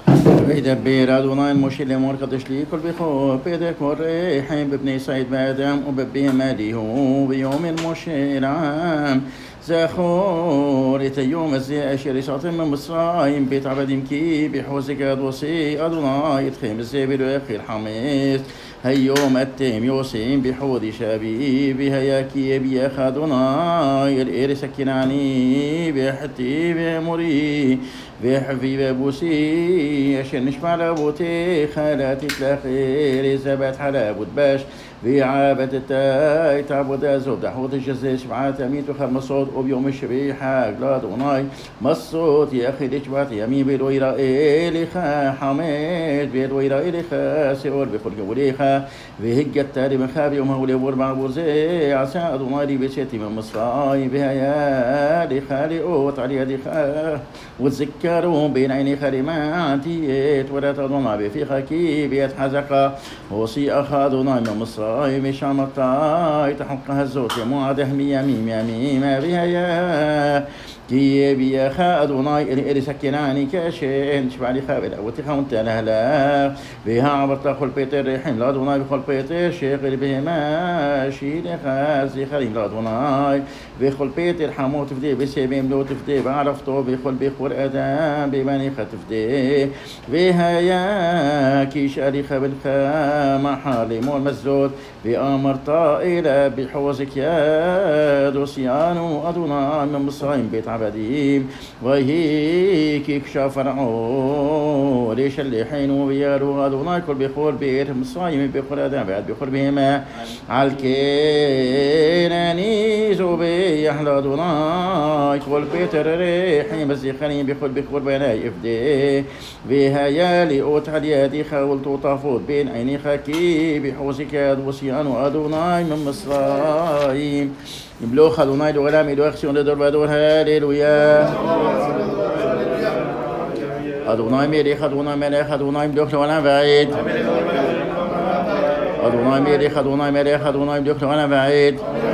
ويدبر أدوناي المشي لمور قدش لي كل بخو بيدك والريحين ببني سعيد بادم وببي ماليه بيوم المشي رام زخور يوم الزي أشير شاطم من مصرايم بيت عبديم كي بحوزك أدوسي أدوناي تخيم الزي بالوخي الحميس هيوم التيم يوسيم بحوذ شابي بهياكي بيخ أدوناي الإير سكناني بحتي بمري بحفي ببوسي عشان نشمع لابوتي خالاتي تلاخير زبات حلابوت باش في عابة التاي تعبد أزود حوض الجزي شبعات يمين تخر مصوت وبيوم الشبيحة قلاد وناي مصوت يا أخي لجبات يمين بالويرا إليخا حميد بالويرا إليخا سيور بخلق وليخا بهج التالي من خابي يوم هولي وربع بوزي عسى أدوناي بسيتي من مصراي بها يا لخالي أوت علي لخا وتذكروا بين عيني خريماتي ولا تظن في خاكي بيت حزقا وصي أخذنا من مصر مش عمطاي تحق هزوت معده ميميم يميم بها يا كي بيا خادوناي اللي سكناني كاشين شبع لي خابل وتخون تلهلا بها عبرت خل بيتر ريحين لا دوناي بخل بيتر شيخ به ماشي لخازي خريم لا دوناي بخل بيتر حموت فدي بسيبيم لو تفدي بعرفتو بخل بخور ادم بماني ختفدي بها يا كيش علي خابل خام حالي مول مزود بأمر طائلة بحوزك يا دوسيانو أدوناي من مصرايم بيت عبديم وهيك يكشف فرعون ليش اللي حين وبيارو أدوناي كل بخور بيت مصرايم بخور أدم بعد بخور بهما عالكيناني زوبي يحلى أدوناي كل بيت الريحين بس يخلين بخور بناي يفدي بها يالي أوت عليادي خاول تطافوت بين عيني خاكي بحوزك يا دوسيانو أدوناي من مصرايم يبلوخ أدوناي لغلام إلو أخسيون لدور بدور هاليلويا أدوناي ميريخ أدوناي مليخ أدوناي مدوخ لغلام بعيد أدوناي ميريخ أدوناي مليخ أدوناي مدوخ لغلام بعيد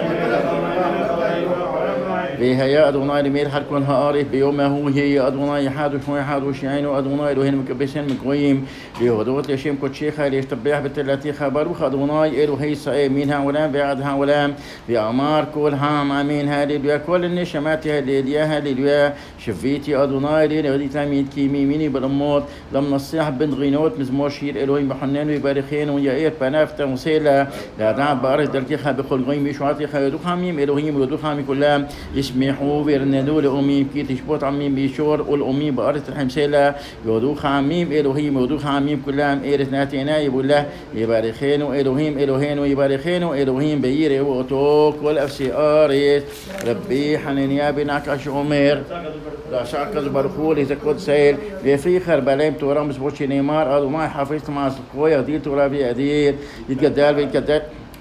بها يا أدوناي لمير حركون هارف بيوم هو هي أدوناي حادو شوي حادو شيعين وأدوناي لهن مكبسين مقويم بيهدوت لشيم كوتشيخة ليش تبيح بالتلاتي خبروخ أدوناي إلو هي ساي مينها ولام بعدها ولام بأمار كل هام أمين هاليلويا كل النشمات هاليلويا هاليلويا شفيتي أدوناي لين غدي تاميد كيمي ميني بالأموت لم نصيح بنت غينوت مزمور شير إلوهيم بحنان ويبارخين ويا إير بنافتا وسيلة لا دعب بارد دلكيخة بخل غيم بيشواتي خيدوخ حميم إلوهيم ودوخ حمي كلام يسمحوا بيرنادوا لأمي كي تشبط عميم بيشور والأمي بأرض الحمسلة يودوخ عميم إلهيم يودوخ عميم كلهم إيرث ناتينا يقول له يبارخين وإلهيم إلهين ويبارخين وإلهيم بيري وأتوك والأفسي آريس ربي حنينيا بناك أش عمر لا شاكز برخول إذا كنت سيل في خربلين تورام سبوتشي نيمار أدو ما حافظت مع سقوية دير تورابي أدير يتقدال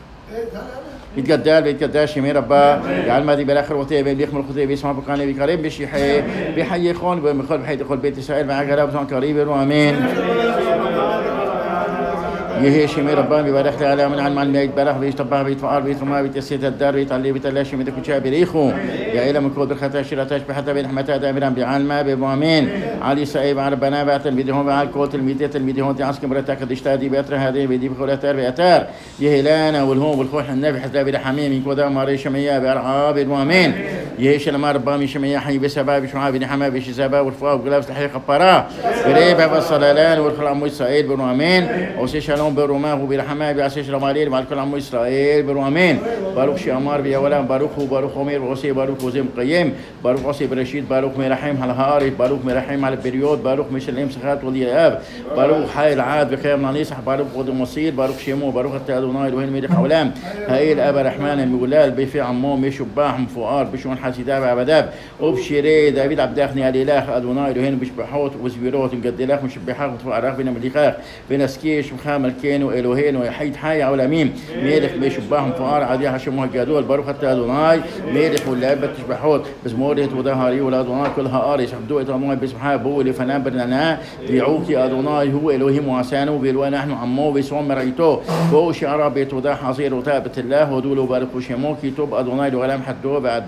يتقدال شمير ربا يعلم هذه بالاخر وقتها بيخمر الخطيه بيسمع بقاني بكريم بشيحي بحي خون بمخل بحي دخل بيت اسرائيل مع قرابة قريب وامين يهي شمي ربان ببارك لي على من عن مال ميت بارك بيت طبها بيت فقار بيت رما بيت السيد الدار بيت علي بيت الله شمي دك وشا بريخو يا إلى من كود بالخطا شراتاش بحتى بين حمتا دامرا بعلما بامين علي سعيب على بنا بات الفيديو على كوت الميتات الفيديو انت عسكر مرتك دشتادي باتر هذه بيدي بخولاتر باتر يهي لانا والهوم والخوح النبي حتى بلا حميم كودا ماري شميه بارعاب بامين يهي شلما ربامي شميه حي بسبب شعاب بن حما بش سبا والفوا وغلاف تحقيق قرا بريبه والصلالان والخلام اسرائيل بامين وسيش بروماه برحمه بعسيش رماليل مع الكل عمو إسرائيل برومين باروك شيامار بيولام باروك عمير وعصي باروك وزيم قيم باروك عصي برشيد باروك مرحيم على هاري باروك مرحيم على البريود باروك مشلم سخات ولي الاب باروك حي العاد بخير نانيصح باروك ود مصير باروك شيمو باروك التادوناي وين ميدي حولام هاي الاب الرحمن المولال بفي عمو مشباح مفؤار بشون حسيداب عبداب وبشيري دافيد عبداخني الاله ادوناي وين بشبحوت وزبيروت مقدلاخ مشبحاخ وتفعراخ بين مليخاخ بين سكيش مخامل كينو إلهين وحيد حي عالمين ميلك بيشباهم فقار عادي حشموها جادول باروخ حتى أدوناي ميلك واللعبة تشبحوت بزموريت وظهري ولا أدوناي كلها آري شحدو إتراموي بسمحها بولي فنان برنانا بيعوكي أدوناي هو إلهيم وعسانو بيلوا نحن عمو بيسوم مريتو بو شعر بيت ودا حصير وتابت الله ودولو باركو شموكي توب أدوناي لغلام حدو بعد دور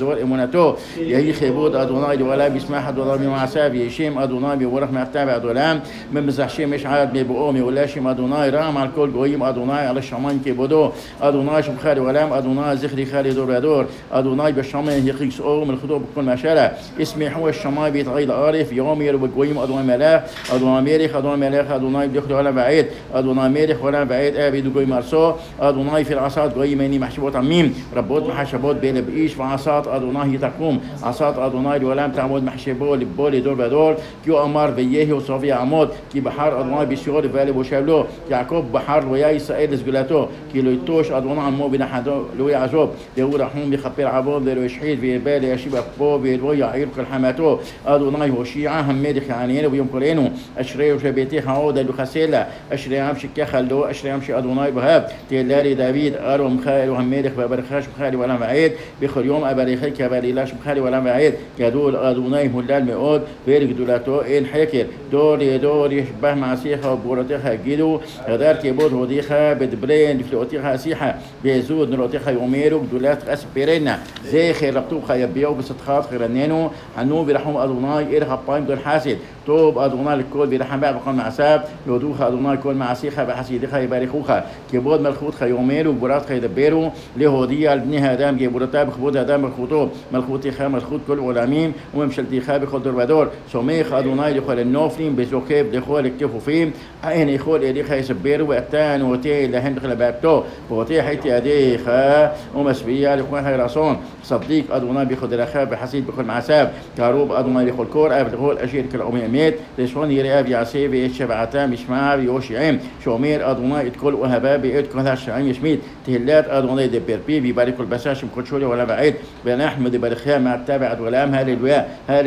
ודור אמונתו. יהי כיבוד אדוני לעולם, ישמח אדוני במעשיו, ישם אדוני ויבורך מעתה ועד עולם. ממזח שמש עד מבואו מעולה שם אדוני, רם על כל גויים אדוני, על השמיים כיבודו. אדוני שמך לעולם, אדוני זכרך לדור ודור. אדוני בשמיים יכסאו מלכותו בכל משלה. ישמחו השמיים ויתעי לארץ, יאמרו בגויים אדוני מלך, אדוני מלך, אדוני מלך, אדוני בדרך לעולם ועד. אדוני מלך עולם ועד, אביד גויים ארצו. אדוני في العصات גויים איני מחשבות עמים, רבות מחשבות בלב איש, ועصات אדוני היא תקום. עصات אדוני לעולם תעמוד מחשבו לבו לדור ודור. כי הוא אמר ויהי וסוף יעמוד, כי בחר אדוני בשיעור לבעלי בושב לו. יעקב בחר לא יהיה ישראל לסגולתו, כי לא יטוש אדוני עמו בנחתו לא יעזוב. והוא רחום יכפר עוון ולא ישחית, וירבה לישיב אפו וידבו יעיר כל חמתו. אדוני הושיע המלך יעננו ביום כולנו. אשרי יושב ביתך עוד אלו חסלה, אשרי עם שככה לו, אשרי עם שאדוני בהב. תהילה לדוד ארו ממך אלו המלך וברכך שמך לעולם ועד. בכל יום אברכך כבלילה שמך לעולם ועד. גדול אדוני הולל מאוד ולגדולתו אין חקר. דור לדור ישבח מעשיך ובגבורתך יגידו. הדר כיבוד הודיך בדברי נפלאותיך אשיחה. בעזות נרותיך יאמרו גדולתך אספרנה. זכר רבטוך יביעו בסדך חרננו. חנו ורחום אדוני אל אפיים גדול חסד. טוב אדוני לכל ורחם בכל מעשיו. יודוך אדוני כל מעשיך וחסידיך יברכוך. כיבוד מלכותך יאמרו גבורתך ידברו. להודיע על בני האדם גבורתה בכבוד האדם מלכותו. מלכותך מלכות כל עולמים וממשלתך בכל דור ודור. סומך אדוני לכל הנופלים בזוקף לכל הכפופים. אין יכול אליך יסברו ואתה נוטה להם בכל באבתו. פותח את ידיך ומשביע לכל הרצון. صديق أدوناي بخدرخ بحسيد بكل معساب كاروب أدوناي لكل كور أب لكل أشير كل أميمات لشون يراب يعسيب يتشبعتا مشمع يوشعم شومير أدوناي تكل وهباب يتكل هالشعيم يشميت تهلات أدوناي دبربي بيبارك البساش مكل شولي ولا بعيد بنحمد برخيا مع التابع ولام هاللويا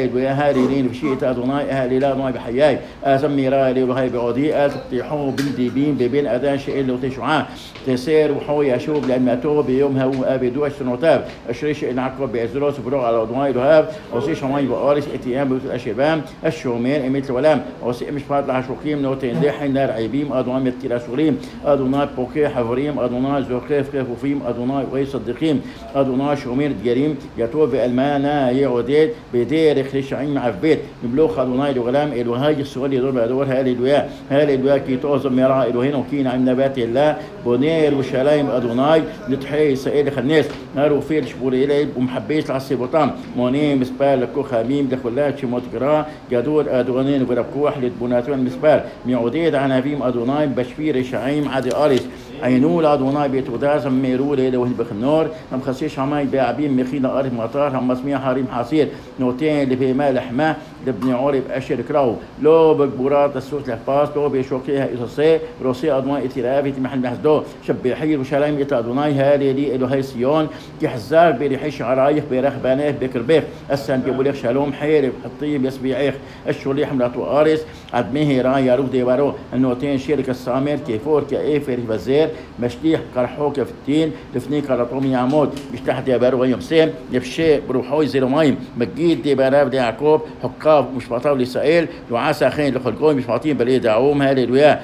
هاللين بشيت أدوناي أهل لا نوي بحياي أسمي راي وهاي بعودي أتطيحوا بالديبين بين أذان شيء اللي تشعاه تسير وحوي أشوب لما تو بيوم هو أبدو السنوتاب أشريش نعقب بأزروس بروع على أدوناي لهاب وصي شماي بقارس اتيام بيوت الأشبام الشومير إميت الولام وصي مش فاضل عشوقيم نوتين دحين نار عيبيم أدوناي متكلا سوريم أدوناي بوكي حفريم أدوناي زوقيف كيفوفيم أدوناي ويصدقيم أدوناي شومير دجريم يتوب بألمانا يعوديد بدير خليشعين مع البيت مبلوخ أدوناي لغلام الوهاي السؤال يدور بدور هاللويا كي توزم يرى الوهين وكين عن نبات الله بنير وشلايم أدوناي نتحي سائل خناس نارو فيل شبوري إلي ومحبيش العصيبطام مونين مسبال لكو خاميم دخلات شموت قراء جدول أدونين وربكوح لدبوناتون مسبال ميعوديد عنافيم أدوناي بشفير شعيم عدي أريس عينول أدوناي بيتوداز ميرو ليلة وهن بخنور هم خسيش عماي بعبيم مخيل أرض مطار هم مسمية حريم حصير نوتين لبيما لحمة لبني عورب أشر كراو لو بكبورات السوس لحباس لو بيشوكيها إصاصي روسي أدوناي اترافي محل محزدو شبيحير وشلايم يتا أدوناي هالي لي إلو هاي سيون كحزار بريحيش عرايخ بيرخ بانيه بكربيخ السن جبوليخ شالوم حيرب الطيب يسبيعيخ الشولي حملات وآرس عدمه راي يروف ديبارو النوتين شركة السامر كيفور كايفر وزير مشليح قرحوك في التين لفنيك على طومي عمود مش تحت ديبارو يمسيم يفشي بروحوي زيرو مايم مجيد ديبارو دي يعقوب حقاف مش فاطاو لإسرائيل وعسى خين لخلقوم مش فاطين بليه دعوم هاليلويا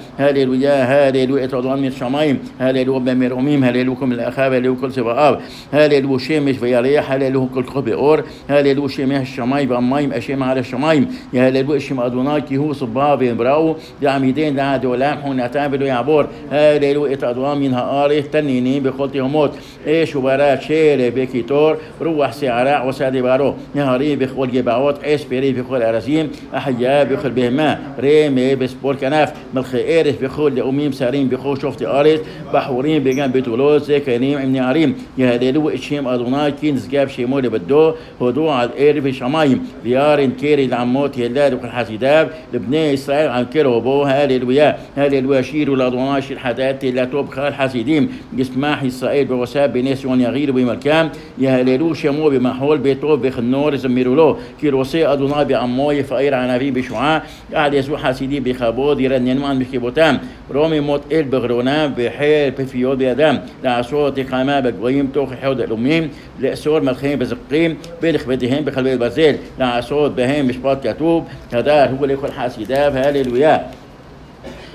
هاليلويا تضوان من الشمايم هاليلو بميروميم هاليلوكم الأخاب هاليلو كل سبقاب هاليلو شيمش فياريح هاليلو كل خبي أور هاليلو شيمه الشمايم بأمايم أشيم على الشمايم يا هاليلو إشم أدوناي كي هو صبابين براو دعميدين دعا دولام حون أتابلو يعبور هاليلو إتأدوان منها آره تنينين بخلطي هموت إيش وبرات شيري بكيتور روح سعراء وسادي بارو نهاري بخول جبعوت عيش بيري بخول أرزيم أحياء بخول بهما ريمي بسبور كناف ملخي إيرس بخول لأميم سارين بخول شوفتي آرس بحورين بجان بتولوز زي كريم ابن عريم يا هاليلو إشيم أدوناي كينز جاب شيمولي بدو هدو على الإير في شمايم ديار كيري العموت يلاد وكل حسيداب لبني إسرائيل عن كيرو بو هاليلويا شيرو لأدوناي شير حدات لا توب خال حسيديم جسماح إسرائيل بوساب بنيسيون يغير بمكان يا هاليلو شمو بمحول بيتوب بخنور زميرو له كيروسي أدوناي بعموي فقير عنافي بشعاع قاعد يسوع حسيدي بخابود يرنن مان بكيبوتام رومي موت إل بغرونام بحير بفيود بيدام لعصوت قاما بقويم توخ حود الأميم لأسور ملخين بزقيم بلخ بدهين بخلبي البازيل لعصوت بهين مشباط كتوب هذا هو اللي يقول حاسداب هاليلويا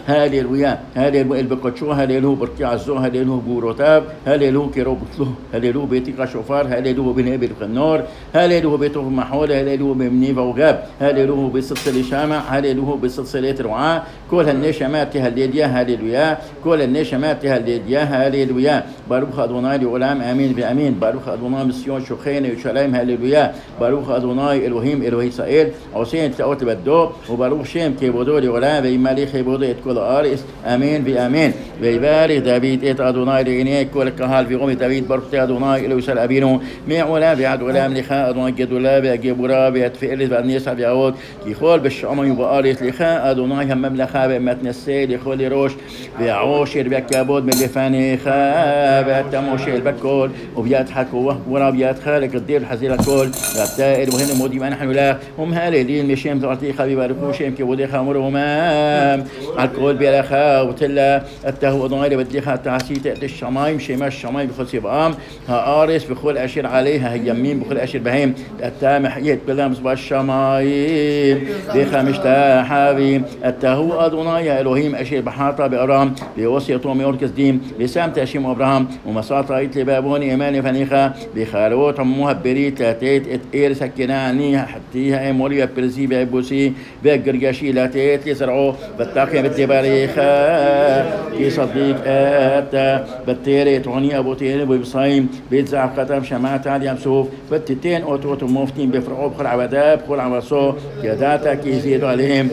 هاليلويا هاليلويا البقتشو هاليلو بركي عزو هاليلو بوروتاب هاليلو كيروبتلو هاليلو بيتيكا شوفار هاليلو بنابل النار هاليلو بيتو محول هاليلو بمنيفا وغاب هاليلو بسلسلة شامع هاليلو بسلسلة رعاة كل هالنشامات هاليليا هاليلويا كل النشامات هاليليا هاليلويا باروخ أدوناي لعلام آمين بآمين باروخ أدوناي مسيون شوخين يشلم هاليلويا باروخ أدوناي إلهيم إلهي إسرائيل عسين تأوت بدو وباروخ شيم كيبودو لعلام بيمالي خيبودو كل آرس آمين بآمين ويبارك داويد إت أدوناي لعينيك كل كهال في قوم داويد بركت أدوناي إلو يسال أبينو مع ولا بعد ولا ملخاء أدوناي جدولا بأجيبورا بأتفئلت بأنيس بيعود كيخول بالشعمي وبآرس لخاء أدوناي هم مملخة بأمتنسي لخول روش بيعوشر بكابود من لفاني خاء بأتموشر بكل وبيضحكوا ورا بيدخلك الدير الحزيرة كل التائر وهن مودي ما نحن لا هم هالدين مشيم تعطي خبي باركو شيم كبودي خامرهم الكل بيرخا وتلا التهو ضايل بديخا تعسي تأتي الشمايم شيما الشمايم بخل سبام هارس بخل أشر عليها يمين بخل أشر بهيم التامح يد بلا مصباح الشمايم بخا مشتاحابي التهو أدوناي إلهيم أشر بحاطة بأرام بوصي طومي أوركس ديم بسام تأشيم أبراهام ومساطة إتلي بابوني إيماني فنيخا بخاروت مهبري تاتيت إتئير سكناني حتيها إمولي برزي بأبوسي بقرقشي لاتيت لزرعو بتاقي بتباريخا كي صديق آتا بتيري توني أبو تيري بيبصايم بيتزع قطم شمات علي يمسوف بتتين أوتوت مفتين بفرعو بخل عبدا بخل عبصو كداتا كي يزيدوا عليهم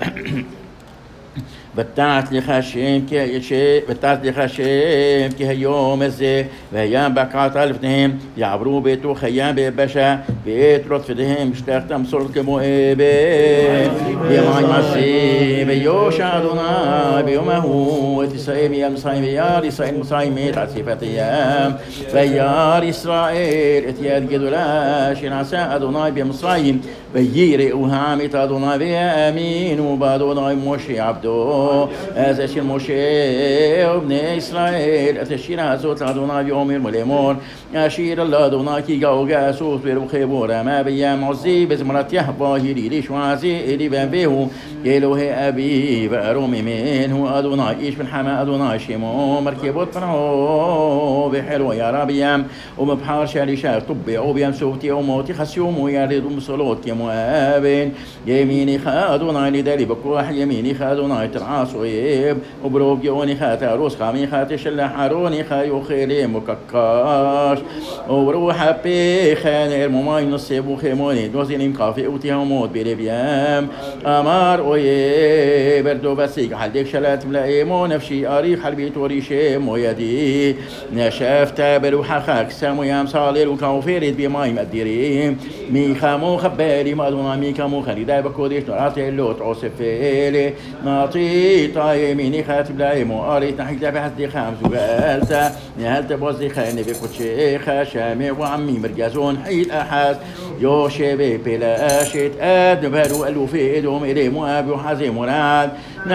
بتاعت لي خشيم كي شيء بتاعت لي خشيم كي هيوم الزي وهيام بقعت الفتهم يعبروا بيتو خيام ببشا بيت رد فدهم اشتاقتم صرت كمؤبين بيماي مسي بيوشا دونا بيومه وتسايم يا مصايم يا رسائل مصايميت عصيفة ايام فيار اسرائيل اتياد قدولاش نعسا ادوناي بمصايم بييري وهامت ادوناي بيامين وبادوناي موشي عبدو هذا شيء موشي وبني إسرائيل أتشير هزوت لأدونا بيوم المليمون أشير الله أدونا كي جاوجا سوس بيربخيبورا ما بيام عزي بزمرات يهبا هيري ليش وعزي إلي بنبيه يلوه أبي بأرومي منه أدونا إيش من حما أدونا شيمو مركبوت فرعو بحلو يا ربيام ومبحار شالي شاك طبي وبيام سوتي وموتي خسيوم ويارد ومصلوت يموابين يميني خادونا لدالي بكوح يميني خادونا ترعى صويب وبروك يوني خاتا روس خامي خاتي شلا حاروني خايو خيري مككاش وبروح بي خانير مماي نصيب وخيموني دوزيني مكافي اوتيهم موت بيريبيام امار اوي بردو بسيك حليك شلات ملايمو نفشي اريخ حلبي توري شيم ويدي نشافتا بروح خاك سامو يام صالير وكاوفيريد بماي مديري ميخا مو خبالي مادونا ميخا مو خلي داي بكوديش نراتي اللوت عوسفيلي ناطي طايميني خاتب لايمو قريت نحكي بحسدي خامس وقالتا نهلت بوزي خاني بكوتشي خاشامي وعمي مرقزون حيل أحاس يوشي ببلاشت أدن بارو ألو في إيدهم إلي مؤاب وحازي مراد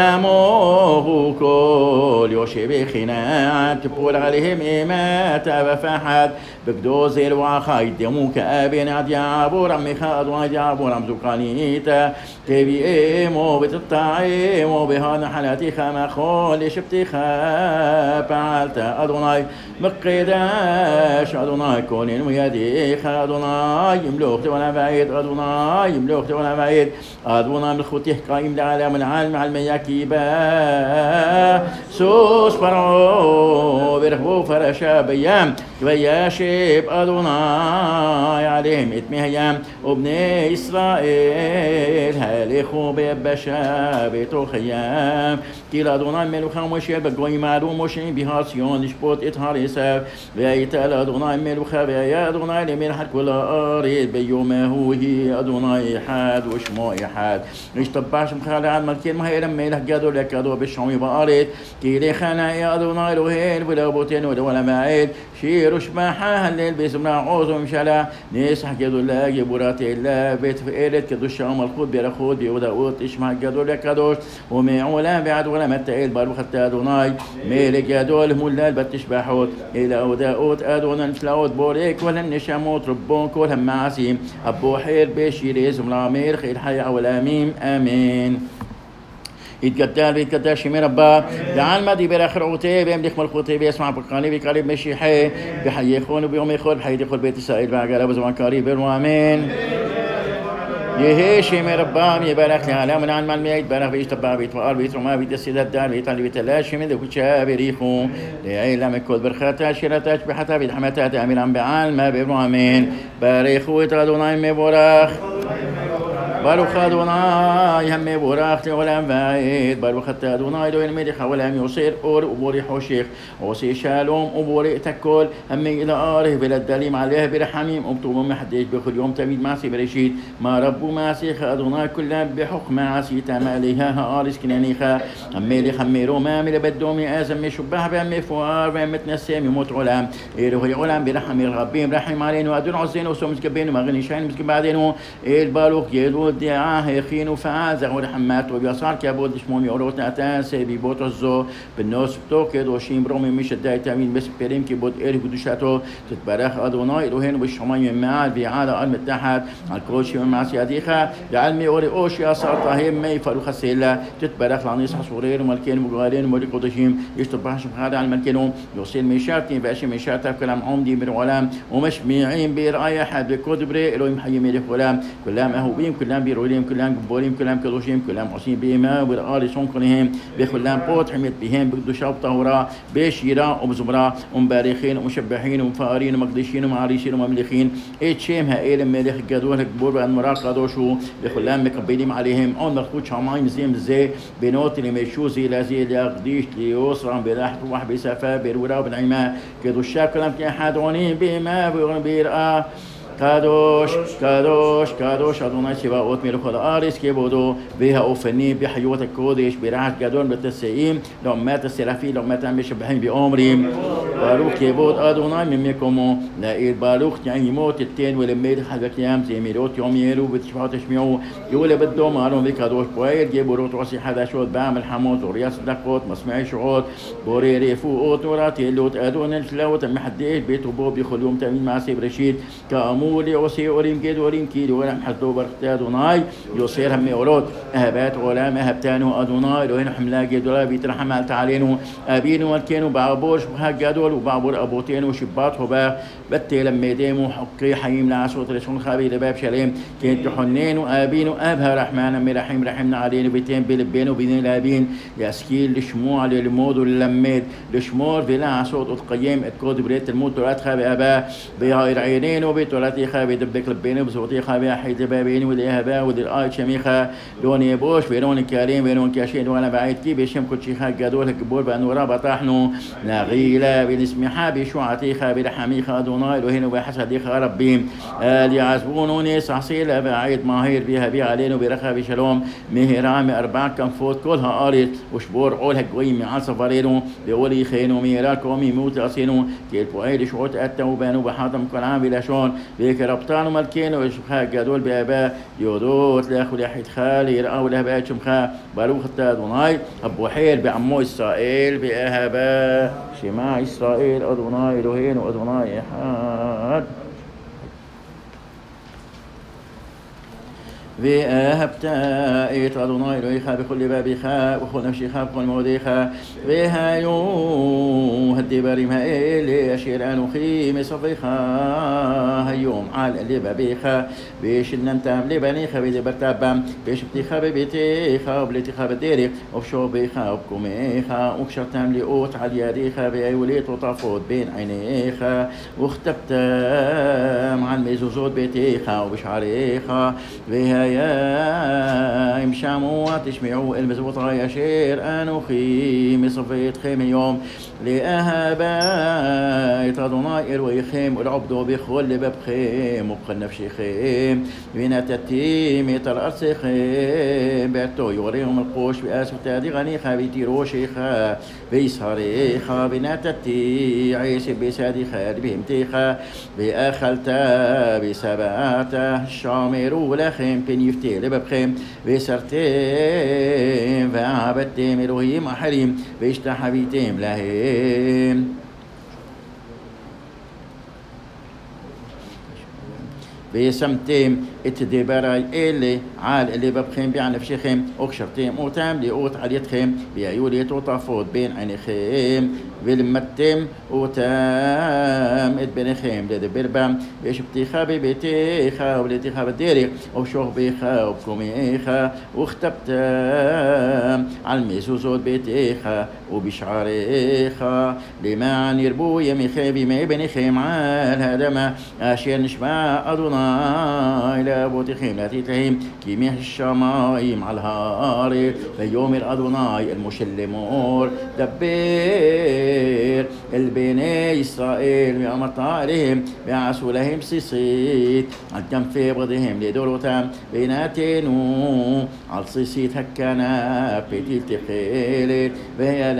ناموه كل يوشي بخناعات تبول عليهم إيمات بفحد بقدوزير وعخايد دموك أبين عد يعبور عمي خاد وعد يعبور عم زوقانيتا تبي إيمو بتطعيمو بهان حالاتي خما خولي شبتي خابعالتا أدوناي مقيداش أدوناي كونين ويديخ أدوناي يملوخت ولا بعيد أدوناي يملوخت ولا بعيد أدوناي ملخوتيه قايم لعالم العالم على المياكيبا سوس فرعو برهبو فرشا بيام بياشيب أدوناي عليهم إتمي هيام وبني إسرائيل هاليخو بيبشا بيتو خيام كلا أدوناي ملوخا مشي بقوي معلوم مشي بهاسيون شبوت إتهاريسا ويتال أدوناي ملوخا ويا أدوناي لمرحل كل أريد بيومه هي أدوناي حاد وشمو إحاد اشتباش مخالي عن ملكين مهيرم ميلح قادو لكادو بالشومي بأريد كيلي خانا يا أدوناي لوهيل ولا بوتين ولا معيد شير وشباحة هالليل بيسمنا عوز ومشالا نيسح قادو لاقي براتي الله بيت فئلت كدو الشام الخود بيرخود بيوداوت إشمع قادو لكادوش ومعولا بعد ولا متعيد بارو خدت أدوناي ميلك قادول مولال بتشباحوت إلى أوداوت أدونا نفلاوت بوريك ولا النشاموت ربون كل هم معسيم أبو حير بشير اسم العمير خير حيا والأمين آمين يتقدر شمي ربا جعل مدي براخر عوتي بيملك ملكوتي بيسمع بقاني بقريب مشيحي بحي يخون وبيوم يخون بحي يدخل بيت إسرائيل بعقل أبو زمان قريب وآمين يهيشي من ربام يبارك لعلا من عن مال ميت بارك بيش تبع بيت وقال بيت رما بيت السيدة الدار بيت اللي بيتلاشي من ذوك الشاب ريخو لعيلة كل برخاتا شيرتا بحتا بيت حمتا أمير عم بعال ما بيبرو آمين باريخو يتغدونا مبورخ باروخ أدوناي هم بوراخت ولم بعيد باروخ أدوناي لو الملك ولم يصير أور أبوري حوشيخ وسي شالوم أبوري تكل هم إلى آره بلا الدليم عليه برحميم أبطوم محدش بكل يوم تميد معسي برشيد ما ربو معسيخ أدوناي كلها بحكم معسي تماليها آرس كنانيخا هميلي خميرو ما ملي بدومي آزم شبه بأمي فوار بأمي تنسيم يموت علام إيروه يعلم برحمي الغبين رحم علينا وأدون عزين وسومس كبين ومغني شاين مسك بعدين البالوخ يدو دعاه يخين وفعازة ورحمات وبيصار كابود شمومي أوروت نتاسي بيبوت الزو بالنص بتوكد وشيم برومي مش الداي تامين بس بريم كيبود إيري قدوشاتو تتبارخ أدوناي إلوهين وبالشمامي معال بعالة ألم التحت الكروشي ومع سياديخا لعلمي أوري أوشي أصار طاهيم مي فاروخ السيلة تتبارخ لعنيس حصورين ومالكين مقالين ومالي قدشيم يشتبهش بخادع على المالكينو يوصيل ميشارتين باشي ميشارتا كلام عمدي بالعلام ومش ميعين برأي حد بكود بري إلوهم حي ميلي غلام كلام أهوبيم كلام بيروليم كلام جبوريم كلام كلوشيم كلام عصيم بيما والآل صنقنهم بكلام قوت حميت بهم بقدو شاب طهورا بشيرا ومزمرا ومبارخين ومشبحين ومفارين ومقدشين ومعاريشين ومملخين اتشيم هائل ملك جدول كبور بأن مرا قدوشو بكلام مقبلين عليهم أون مخوت شاماين زيم زي بنوت اللي مشوزي لازي لقديش ليوصرا بلاح روح بسفا برورا بنعيما كدو الشاب كلام كي حادونين بما بيرا كادوش كادوش كادوش أدوناي سباوت ميلو خدا آريس كيبودو بها أوفني بحيوة الكودش براحة جدون بالتسعيم لو مات السلافي لو مات مش بحين بأمرهم باروخ كيبود أدوناي مميكمو لا باروخ يعني يموت التين ولميد حاجة كيام زي ميلوت يوم يلو بتشبه تشميو يقول بدو مالهم بكادوش بوير جيبوا روتوسي حدا شوت بعمل حموت ورياس دقوت مسمعي شعوت بوري ريفو أوتورات يلوت أدون الفلاوت محدش بيتو بوب يخليهم تامين مع سيب رشيد كأمور ولي وسي أوريم كيد أوريم كيد ولم حدو برختي أدوناي يصير هم أورود أهبات ولا مهبتانو أدوناي لو هنا حملا كيد ولا بيترحم على تعالينو أبينو والكينو بعبوش بهجدول وبعبور أبوتينو شباط هبا بتي لما يديمو حقي حيم لعصوت رسول خابي لباب شليم كنت حنين أبينو أبها رحمن أمي رحيم رحمنا علينا بيتين بلبينو بين الأبين يسكيل لشموع للمود واللميد لشمور بلا عصوت القيم الكود بريت المود ترات خابي أبا بيهاير عينين وبيتولاتي خابي دبك لبيني بصوتي خابي حيد بابين ودي هبا ودي الآي شميخة لوني بوش بيرون كريم بيرون كاشين وانا بعيد كي بيشم كل شيخ جدول كبور بأنورا بطحنو نغيلة بنسمي حابي شوعتي خابي رحمي خادوناي وهنا بحسدي خربي اللي عزبونوني صحصيل بعيد ماهير بيها بي علينا برخا بشلوم مهرام أربع كنفوت كلها قارت وشبور عولها قوي مع سفرينو بيقولي خينو ميراكو ميموت أصينو كيل بوعيد شعوت أتو بانو بحاطم كلام بلا شون بيك ربطانو مالكينو وشبخا جدول بأبا يودوت لاخو لحيد خالي يرقاو له بقى شمخا باروخ التادوناي أبو حيل بعمو إسرائيل بأهبا شماع إسرائيل أدوناي لهين وأدوناي إحاد وأهبتا إيت أدوناي لويخا بكل بابيخا وخل نفشيخا بكل موديخا وهايو هدي بريمها إلي أشير أنوخي مصفيخا هيوم على اللي بابيخا بيش النمتام لبنيخا بيدي برتابام بيش بتيخا ببيتيخا وبليتيخا بديريخ وبشو بيخا وبكوميخا وكشرتام لقوت على يديخا بأيوليت وطافوت بين عينيخا واختبتام عن ميزوزوت بيتيخا وبشعريخا وهاي يا امشاموا تشمعوا المزبوطة يا شير أنوخي مصفيت خيم يوم لأهبا يتضنا إروي خيم والعبدو بخل ببخيم وبخل نفشي خيم بينا تتيم يترأس خيم بيتو يوريهم القوش بأسف تادي غني خابيتي روشيخا بيسهريخا بينا تتي عيسي بيسادي خير بيمتيخا بأخلتا بسباتا الشامر لخيم بين يفتي لببخيم بسرتيم وعبدتيم إلهيم أحريم بيشتحبيتيم لهم ويسمتم اتدبراي اللي عال اللي ببخم بيع نفشخم وكشرتم وتام لقوت عليتخم بيعيولي توطفوت بين عينيخم ولمتم وتام اتبنخم لدبربم بيشبتيخا ببيتيخا ولتيخا بديري وشوخ بيخا وبكوميخا واختبتم على الميسوسوت بيتيخا وبشعريخا لما نربو يميخي بما بنخم عال هدما أشير نشمع أدوناي لابوتخم لا تتلهم كيميح الشمايم على الهاري بيوم الأدوناي المشلمور دبير البني إسرائيل بأمرت عليهم بعسوا لهم سيسيت عدم في بغضهم لدورتهم بيناتينو على سيسيت هكنا بيتيل تخيلت وهي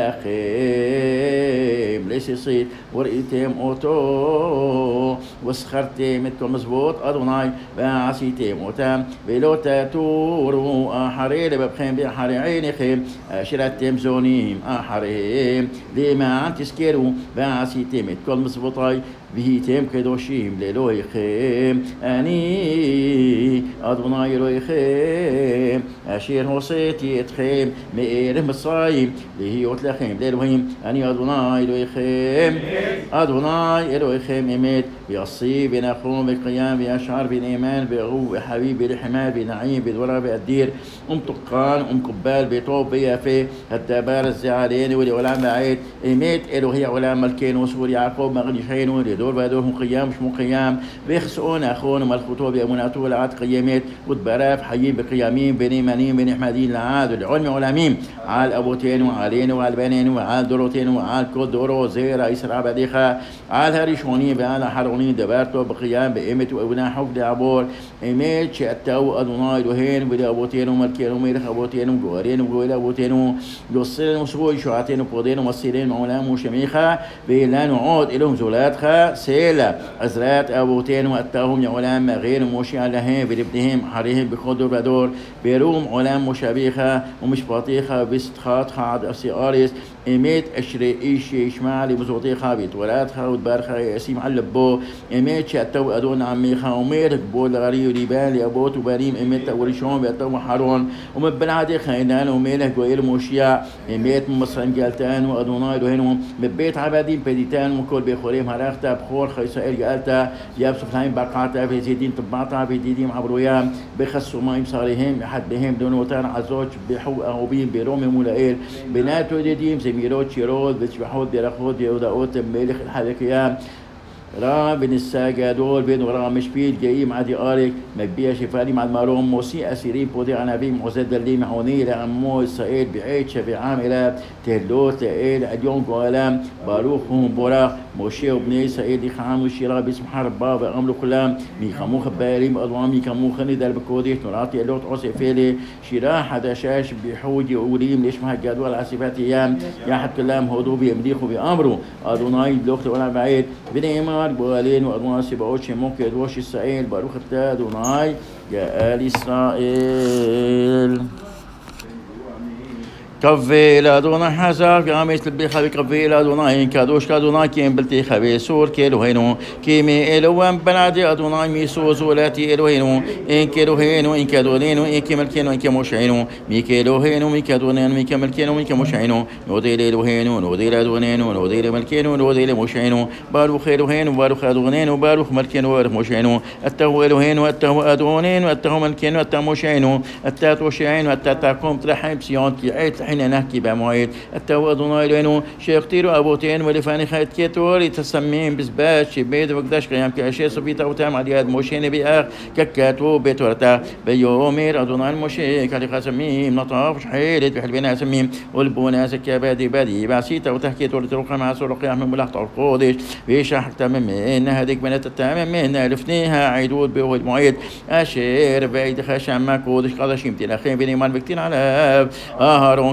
لخيم لسيسيت ورئيتهم أوتو وسخرتهم اتكم مزبوط أدوناي بعسيتهم أوتام بلو تاتورو أحريل ببخيم بحري عينيخيم شراتهم زونيم أحريم لما عن تسكيرو بعسيتهم اتكم مزبوطاي بهيتم كدوشيم للويخيم أني أدوناي رويخيم أشير هوسيتي اتخيم مئيره مصايم لهيوت لخيم للوهيم أني أدوناي رويخيم أدوناي رويخيم إميت بيصي بنخوم بالقيام بأشعار بالإيمان بعو بحبيب بالحمال بنعيم بدورة بأدير طقان قبال بطوب بيافي الدبار الزعالين ولعلام بعيد إميت إلهي علام ملكين وسور يعقوب مغني حينو دور بعدهم قيام مش مقيام بيخسؤون أخون ملخوتو بأموناتو العاد قيامات ودبراف حيين بقيامين بني منين بني حمادين العاد والعلم علامين عال أبوتين وعالين وعالبانين وعال دروتين وعال كل دورو زيرا إسرع بديخا عال هريشوني بأنا حروني دبارتو بقيام بإمت وأبنا حفظ عبور إمت شأتو أدوناي وهين بدا أبوتين وملكين وميرخ أبوتين وجوارين وجويل أبوتين يوصلين وسبوي شعاتين وقودين ومصيرين معلام وشميخا بلا نعود إلهم زولاتخا سيلا أزرات أبوتين وأتاهم يعلام غير موشي لهم بلبنهم حريهم بخدر بدور بيروم علام مشابيخة ومش باطيخة بستخات خاد أسياريس إميت أشري إيشي إشمع لبزوطيخة بيتولاتخة ودبارخة ياسيم علبو إميت شأتو أدون عميخة وميرك بول غري وريبان لأبوت وبريم إميت وريشون بأتو حرون ومبلعدي خينان وميلك وإل موشيا إميت مصرين جالتان وأدوناي لهنهم ببيت عبادين بديتان وكل بخوريم هراختا بخور خيسائل جالتا يابسف لهم بقاتا في زيدين طباطا في ديديم عبرويام بخصوا مايم صاريهم حد بهم دونوتان عزوج بحو أغوبين برومي مولائيل بناتو ديديم زميروت شيرود بتشبحود بيرخود يوداوت ملك الحذكيام را بن الساجادول بين ورا مشبيل جاي مع دي أريك مبيا شفالي مع المروم موسي أسيرين بودي عنابي معزد اللي معوني لأمو إسرائيل بعيد شفي عاملة تهلوت لإيل اليوم قوالام باروخهم براخ موشي وبني إسرائيل خام وشيرا باسم حرب بابا أملو كلام ميخمو خباليم أضوامي كمو خني دار بكوديش نراتي اللوت عصي فيلي شيرا حدا شاش بحوجي أوليم ليش مها الجدول عسيفات أيام يا حد كلام هدو بيمليخو بأمره أدوناي بلوخت ولا بعيد بني إمار بوالين وأدوان سبعوش موكي أدوش إسرائيل باروخ التادوناي يا آل إسرائيل كفي لادونا حساب قامت البيخا بكفي لادونا كادوش كادونا كيم بلتي خبي سور كيلو هينو كيمي إلوان بنادي أدونا ميسو زولاتي إلو هينو إن كيلو هينو إن كادونينو إن كملكينو إن كموشعينو مي كيلو هينو مي كادونينو مي كملكينو مي كموشعينو نوديل إلو هينو نوديل أدونينو نوديل ملكينو نوديل موشعينو بارو خيلو هينو بارو خادونينو بارو ملكينو بارو موشعينو أتهو إلو هينو أتهو أدونينو أتهو ملكينو أتهو موشعينو أتهو شعينو أتهو ترحم سيون كي عيت حين نحكي بمواعيد التو أدوناي لأنه شيختيرو أبوتين ولفاني خيط كيتوري تسمين بزباش بيد وقداش قيام كأشياء صبيتا وتام عدياد موشين بيأخ ككاتو بيتورتا بيومير أدوناي الموشي كالي خاسمين نطاف شحيلت بحلبنا سمين والبونا سكا بادي بادي بعسيتا وتحكي توري تروقع مع سرقيا من ملاحظة القودش بيشا حتى من هذيك بنات التامن من لفنيها عيدود بيوه المعيد أشير بعيد خاشم ما كودش قادش يمتين أخين بني مال بكتين على هارون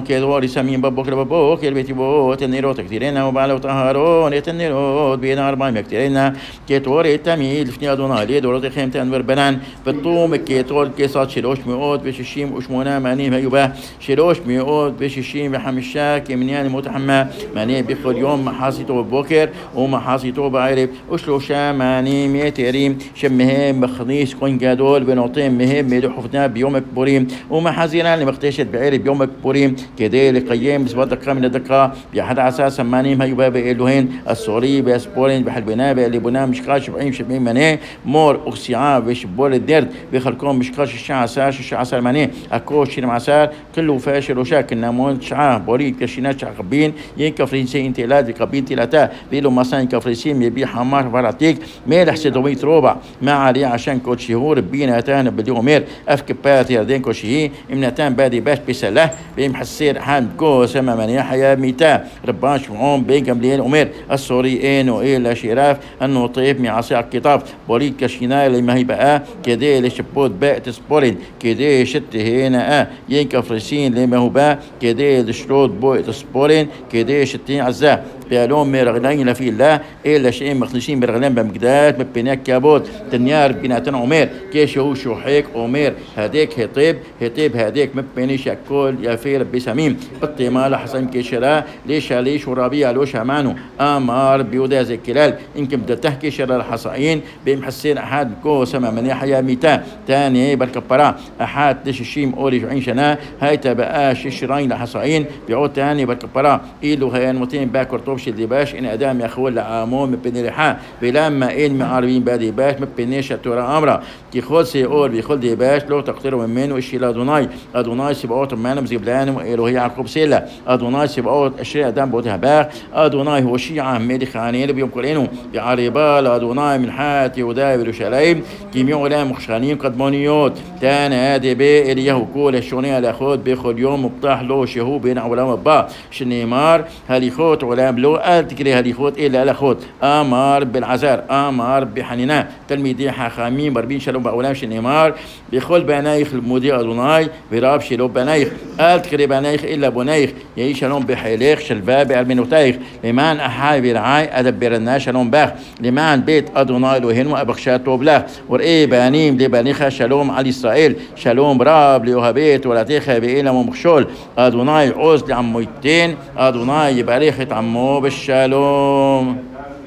كدور سمين ببوكر ببوكر بتبوت النيروت كتيرنا وبعلو طهارون النيروت بين 400 كتيرنا كتور التميل فني أدونا لي دورت خيمة أنور بنان بالطوم كتور كيسات شلوش مئات بششيم وشمونا ماني هيوبا شلوش مئات بششيم بحمشا كمنيان متحمى ماني بكل يوم محاصيته ببوكر ومحاصيته بعرب وشلوشا ماني ميتريم شمهم بخنيس كون جدول بنعطيهم مهم مدحفنا بيوم كبوريم ومحازينا اللي مختشت بعرب يوم كبوريم كده لقيم بسبب دقة من الدقة بحد أساس ماني هيوبا بإلوهين السوري بأسبورين بحلبنا بألبنا مشكاش بعيم شبين ماني مور أكسيعا بشبول الدرد بخلكم مشكاش الشعسار ماني أكوش شير معسار كله فاشل وشاك النمون شعاه بوري كشينات شعقبين ينكفرينسي انتلاد بقبين تلاتا بيلو مثلا كفريسين يبي حمار فراتيك ميل حسدوميت ربع ما عليه عشان كل شهور بيناتان باليومير أفكبات يردين كل شيء إمناتان بادي باش بسله بيمحسير حان كو سما من يحيى ميتا رباش معهم بين قبلين أمير السوري إنو إلا شراف أنه طيب معصي الكتاب بوري كشينا اللي ما هي بقى كده لشبوت بقى تسبورين كده شت هنا ينكفرسين لما هو بقى كده لشروط بوي تسبورين كده شتين عزاه بيالون مرغلين لفي الله إلا شيء مخلصين برغلين بمقدات مبيناك كابوت تنيار بناتن عمير كيش هو شوحيك عمير هديك هطيب هديك مبينيش أكل يفير بسميم الطمال حسن كشرا ليش ورابيع لوش أمانو أمار بيودا زي كلال إنكم تحكي شرا الحصائين بمحسين أحد كو سما من يحيى ميتا تاني بالكبرا أحد ليش الشيم أوري عين شنا هاي تبقاش الشراين الحصائين بيعود تاني بالكبرا إيلو هيان متين باكر طوبش اللي باش إن أدام يخول لعامون مبني ريحان بلما إن معاربين بادي باش مبنيش تورا أمرا كي خول سيقول بيخول دي باش لو تقدروا من منه إشي أدوناي سيبقوت مانم زيبلان وإلهي يعقوب سيلا أدوناي سيبقوت أشياء أدام بوتها باغ أدوناي هو شيعة ميدي خانين بيوم كلينو بعربال أدوناي من حات يهودا بيروشلايم كيميو لا مخشانين قدمونيوت تانا هادي بي إليه كول الشوني الأخوت بيخل يوم مبطاح له شهو بين علام با شنيمار هاليخوت علام لو قال تكري هاليخوت إلا الأخوت أمار بالعزار أمار بحنينا تلميذي حخامين بربين شلوم بأولام شنيمار بيخل بنايخ المودي أدوناي براب شلو بنايخ قال تكري بنايخ إلا بنايخ يعي شلوم بحيليخ شلباب المنوتايخ لمان أحاي برعاي أدبرنا شلوم باخ لمان بيت أدوناي لوهن وأبخشات توبلاخ ورئي بانيم لبنيخ شلوم على إسرائيل شلوم راب ليوهبيت ولا تيخ بإيلا ومخشول أدوناي عوز لعمويتين أدوناي يباريخ عمو بالشالوم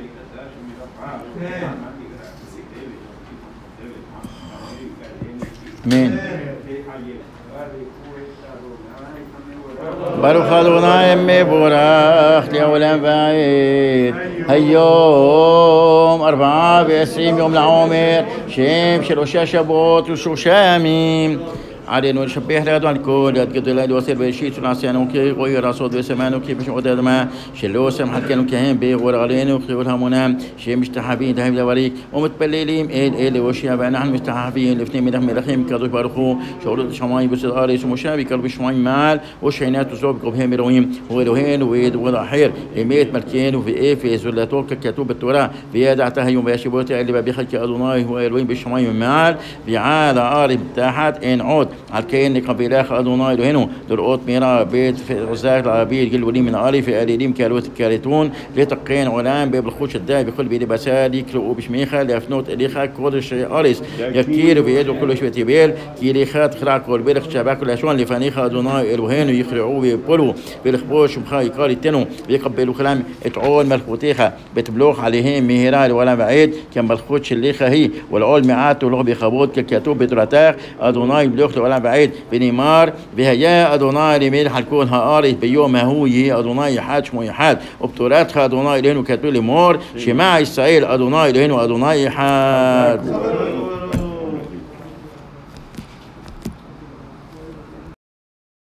مين بروخ أدوناي أمي بوراخ لأولان بعيد هيوم 24 يوم لعمر شيم شلوشا شبوت وشوشاميم على نور شبيه هذا عن كل قد لا يوصل بشيء تناسيانو كي غير رصود بسمانو كي بشوف هذا ما شلو سم حد كانوا كهين بيغور علينا وخيولها منام شيء مستحبين تهيب دوريك ومتبللين إيه وشيا بأن نحن مستحبين الاثنين من رحم الرحيم كذو بارخو شغل شماي بس الأريس ومشابي كذو بشماي مال وشينات وزوب كوبهم رويم ويروهين ويد وضحير إميت ملكين وفي إيه في زلاتوك كتوب التوراة في هذا تهيم بيشبوت اللي بيخلك أدوناي هو رويم بشماي مال بيعاد عارف تحت إن عود على كأن قبيلة أدوناي لهنو درقوت ميرا بيت في غزاك العبيد قل ولي من آلي في آليم كاريتون لتقين علام بيبلخوش الداي بكل بيدي بسالي كلو بشميخة لأفنوت إليخا كود الشيء آليس يكير بيدو كل شوية تبيل كيليخات خراك والبيلخ شباك الأشوان لفانيخا أدوناي إلوهينو يخرعوا بيبولو بيلخبوش مخاي كاري تنو بيقبلوا كلام اتعون ملخوتيخا بتبلوخ عليهم مهرال ولا بعيد كان بلخوش الليخا هي والعول معات ولغ بخبوت كالكاتوب بتراتاخ أدوناي بلوخ ولا بعيد بنيمار بهيا أدوناي لميل حلكون هاري بيوم هوي أدوناي حاد شمو يحاد وبتوراتها أدوناي لهنو كاتولي مور شماع إسرائيل أدوناي لهنو أدوناي حاد